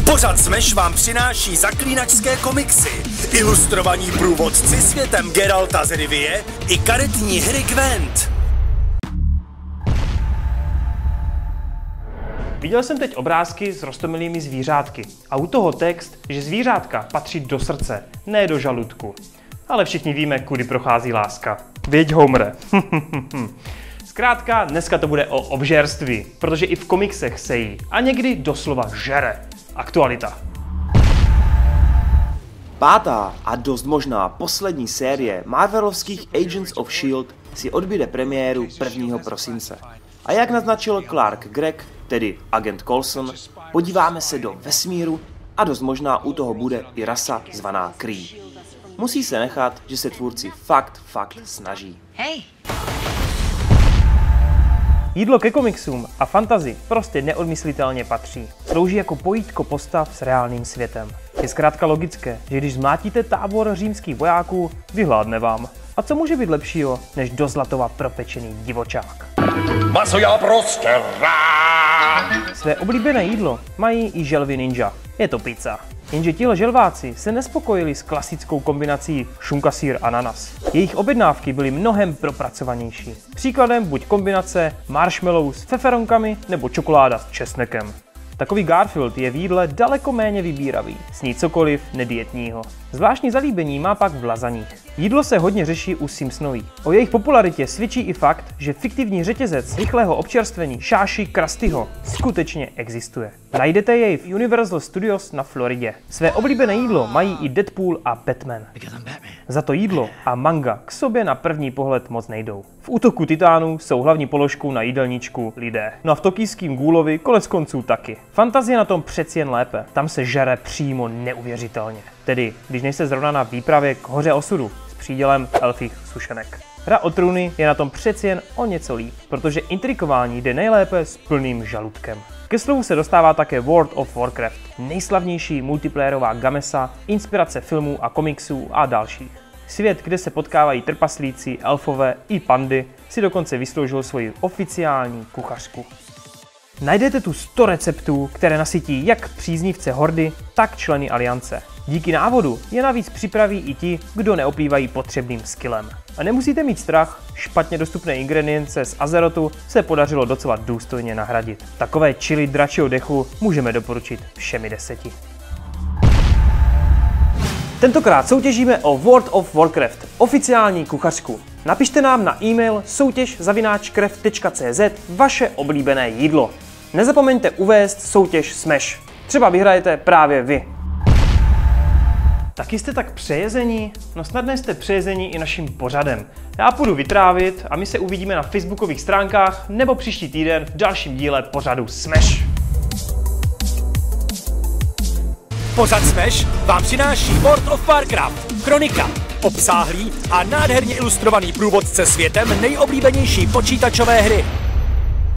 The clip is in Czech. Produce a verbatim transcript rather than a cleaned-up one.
Pořad Smash vám přináší zaklínačské komiksy, ilustrovaní průvodci světem Geralta z Rivie i karetní hry Gwent. Viděl jsem teď obrázky s roztomilými zvířátky a u toho text, že zvířátka patří do srdce, ne do žaludku. Ale všichni víme, kudy prochází láska. Věď, Homere. Zkrátka, dneska to bude o obžerství, protože i v komiksech se jí a někdy doslova žere. Aktualita. Pátá a dost možná poslední série Marvelovských Agents of Shield si odbyde premiéru prvního prosince. A jak naznačil Clark Gregg, tedy agent Coulson, podíváme se do vesmíru a dost možná u toho bude i rasa zvaná Kree. Musí se nechat, že se tvůrci fakt, fakt snaží. Hey. Jídlo ke komiksům a fantasy prostě neodmyslitelně patří. Slouží jako pojítko postav s reálným světem. Je zkrátka logické, že když zmátíte tábor římských vojáků, vyhládne vám. A co může být lepšího, než do zlatova propečený divočák? Maso já prostě rád! Své oblíbené jídlo mají i želvy ninja. Je to pizza. Jenže tihle želváci se nespokojili s klasickou kombinací šunka, sýr, ananas. Jejich objednávky byly mnohem propracovanější. Příkladem buď kombinace marshmallow s feferonkami nebo čokoláda s česnekem. Takový Garfield je v jídle daleko méně vybíravý, sní cokoliv nedietního. Zvláštní zalíbení má pak v lazaních. Jídlo se hodně řeší u Simpsonových. O jejich popularitě svědčí i fakt, že fiktivní řetězec rychlého občerstvení Shashi Krustyho skutečně existuje. Najdete jej v Universal Studios na Floridě. Své oblíbené jídlo mají i Deadpool a Batman. Za to jídlo a manga k sobě na první pohled moc nejdou. V Útoku titánů jsou hlavní položkou na jídelníčku lidé. No a v Tokijským Ghoulovi konec konců taky. Fantazie na tom přeci jen lépe. Tam se žere přímo neuvěřitelně. Tedy, když nejste zrovna na výpravě k hoře osudu s přídělem elfích sušenek. Hra o trůny je na tom přeci jen o něco líp, protože intrikování jde nejlépe s plným žaludkem. Ke slovu se dostává také World of Warcraft, nejslavnější multiplayerová gamesa, inspirace filmů a komiksů a dalších. Svět, kde se potkávají trpaslíci, elfové i pandy, si dokonce vysloužil svoji oficiální kuchařku. Najdete tu sto receptů, které nasytí jak příznivce Hordy, tak členy Aliance. Díky návodu je navíc připraví i ti, kdo neoplývají potřebným skillem. A nemusíte mít strach, špatně dostupné ingredience z Azerotu se podařilo docela důstojně nahradit. Takové chili dračího dechu můžeme doporučit všemi deseti. Tentokrát soutěžíme o World of Warcraft, oficiální kuchařku. Napište nám na e-mail soutěž zavináč krev tečka cz vaše oblíbené jídlo. Nezapomeňte uvést soutěž Smash. Třeba vyhrajete právě vy. Taky jste tak přejezení? No snadné jste přejezení i naším pořadem. Já půjdu vytrávit a my se uvidíme na facebookových stránkách nebo příští týden v dalším díle pořadu Smash. Pořad Smash vám přináší World of Warcraft, Kronika, obsáhlý a nádherně ilustrovaný průvodce světem nejoblíbenější počítačové hry.